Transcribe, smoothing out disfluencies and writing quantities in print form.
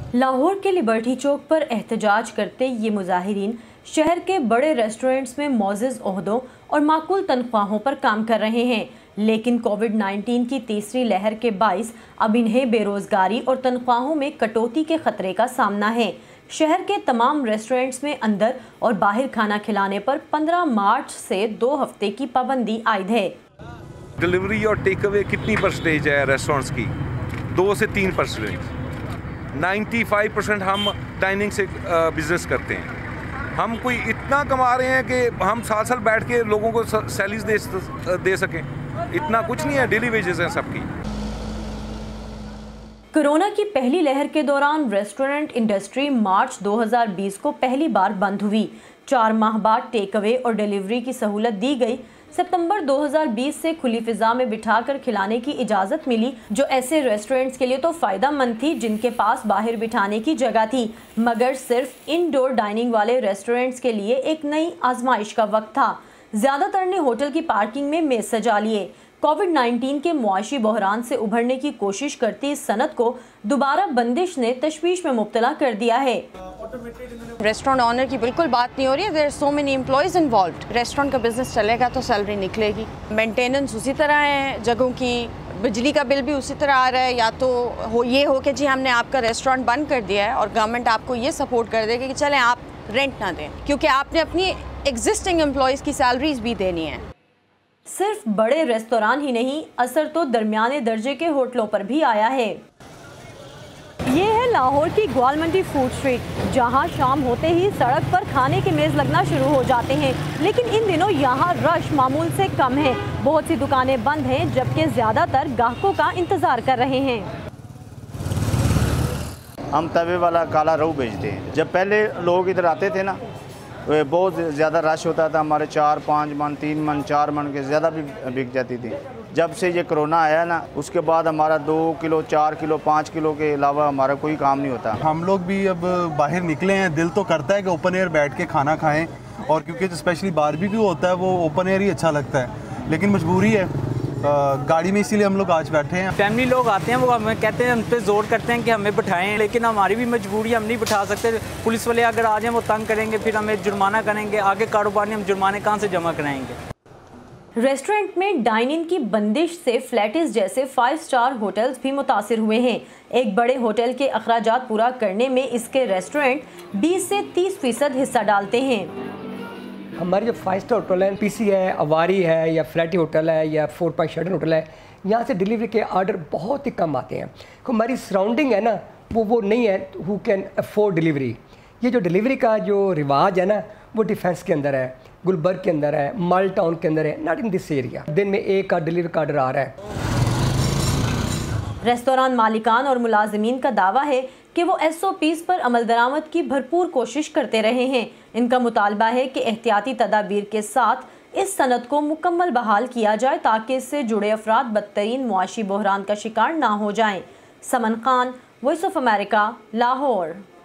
لاہور کے لبرٹی چوک پر احتجاج کرتے یہ مظاہرین شہر کے بڑے ریسٹورنٹس میں معزز عہدوں اور معقول تنخواہوں پر کام کر رہے ہیں، لیکن کووڈ-19 کی تیسری لہر کے باعث اب انہیں بے روزگاری اور تنخواہوں میں کٹوتی کے خطرے کا سامنا ہے۔ شہر کے تمام ریسٹورنٹس میں اندر اور باہر کھانا کھلانے پر 15 مارچ سے 2 ہفتے کی پابندی عائد ہے۔ ڈیلیوری اور ٹیک اوے کتنی پرسنٹیج ہے ریسٹورنٹس کی؟ 2 سے 3%۔ 95% ہم ڈائننگ سے بزنس کرتے ہیں۔ ہم کوئی اتنا کما رہے ہیں کہ ہم سال بیٹھ کے لوگوں کو سیلریز دے سکیں، اتنا کچھ نہیں ہے، ڈیلی ویجز ہیں سب کی۔ کورونا کی پہلی لہر کے دوران ریسٹورنٹ انڈسٹری مارچ 2020 کو پہلی بار بند ہوئی۔ 4 ماہ بعد ٹیک اوے اور ڈیلیوری کی سہولت دی گئی۔ ستمبر 2020 سے کھلی فضا میں بٹھا کر کھلانے کی اجازت ملی، جو ایسے ریسٹورنٹس کے لیے تو فائدہ مند تھی جن کے پاس باہر بٹھانے کی جگہ تھی، مگر صرف انڈور ڈائننگ والے ریسٹورنٹس کے لیے ایک نئی آزمائش کا وقت تھا۔ زیادہ تر نے ہوٹل کی پارکنگ میں میز سجا لیے۔ کووڈ-19 کے معاشی بحران سے ابھرنے کی کوشش کرتی اس صنعت کو دوبارہ بندش نے تشویش میں مبتلا کر دیا ہے۔ ریسٹورنٹ آنر کی بالکل بات نہیں ہو رہی ہے۔ There so many employees involved. Restaurant کا بزنس چلے گا تو سیلری نکلے گی، مینٹیننس اسی طرح ہے جگہوں کی، بجلی کا بل بھی اسی طرح آ رہا ہے۔ یا تو یہ ہو کہ جی ہم نے آپ کا ریسٹورنٹ بند کر دیا ہے اور گورنمنٹ آپ کو یہ سپورٹ کر دے کہ چلیں آپ رینٹ نہ دیں، کیونکہ آپ نے اپنی ایگزسٹنگ امپلائیز کی سیلریز بھی دینی ہے۔ صرف بڑے ریستوران ہی نہیں، اثر تو درمیانے درجے کے ہوٹلوں پر بھی آیا ہے۔ یہ ہے لاہور کی گوال منڈی فوڈ اسٹریٹ، جہاں شام ہوتے ہی سڑک پر کھانے کے میز لگنا شروع ہو جاتے ہیں، لیکن ان دنوں یہاں رش معمول سے کم ہے۔ بہت سی دکانیں بند ہیں، جبکہ زیادہ تر گاہکوں کا انتظار کر رہے ہیں۔ ہم توے والا کالا روح بیچتے ہیں۔ جب پہلے لوگ ادھر آتے تھے نا، بہت زیادہ رش ہوتا تھا، ہمارے 4-5 من 3 من 4 من کے زیادہ بھی بک جاتی تھی۔ جب سے یہ کرونا آیا نا، اس کے بعد ہمارا 2 کلو 4 کلو 5 کلو کے علاوہ ہمارا کوئی کام نہیں ہوتا۔ ہم لوگ بھی اب باہر نکلے ہیں، دل تو کرتا ہے کہ اوپن ایئر بیٹھ کے کھانا کھائیں، اور کیونکہ اسپیشلی باربیکیو ہوتا ہے وہ اوپن ایئر ہی اچھا لگتا ہے، لیکن مجبوری ہے گاڑی میں، اسی لیے ہم لوگ آج بیٹھے ہیں۔ فیملی لوگ آتے ہیں، وہ ہمیں کہتے ہیں، ہم پہ زور کرتے ہیں کہ ہمیں بٹھائیں، لیکن ہماری بھی مجبوری ہے، ہم نہیں بٹھا سکتے۔ پولیس والے اگر آ جائیں وہ تنگ کریں گے، پھر ہمیں جرمانہ کریں گے، آگے کاروبار نہیں، ہم جرمانے کہاں سے جمع کرائیں گے۔ ریسٹورنٹ میں ڈائننگ کی بندش سے فلیٹس جیسے 5 اسٹار ہوٹلز بھی متاثر ہوئے ہیں۔ ایک بڑے ہوٹل کے اخراجات پورا کرنے میں اس کے ریسٹورنٹ 20 سے 30% حصہ ڈالتے ہیں۔ ہمارے جو 5 اسٹار ہوٹل ہے، پی سی ہے، اواری ہے، یا فلیٹی ہوٹل ہے، یا 4 5 شیڈن ہوٹل ہے، یہاں سے ڈیلیوری کے آرڈر بہت ہی کم آتے ہیں۔ ہماری سراؤنڈنگ ہے نا، وہ نہیں ہے ہو کین افورڈ ڈیلیوری۔ یہ جو ڈیلیوری کا جو رواج ہے نا، وہ ڈیفینس کے اندر ہے، گلبرگ کے اندر ہے، مال ٹاؤن کے اندر ہے، ناٹ ان دس ایریا۔ دن میں ایک کا ڈیلیوری کا آرڈر آ رہا ہے۔ ریستوران مالکان اور ملازمین کا دعویٰ ہے کہ وہ SOPs پر عمل درآمد کی بھرپور کوشش کرتے رہے ہیں۔ ان کا مطالبہ ہے کہ احتیاطی تدابیر کے ساتھ اس صنعت کو مکمل بحال کیا جائے تاکہ اس سے جڑے افراد بدترین معاشی بحران کا شکار نہ ہو جائیں۔ Saman Khan, voice of America, Lahore.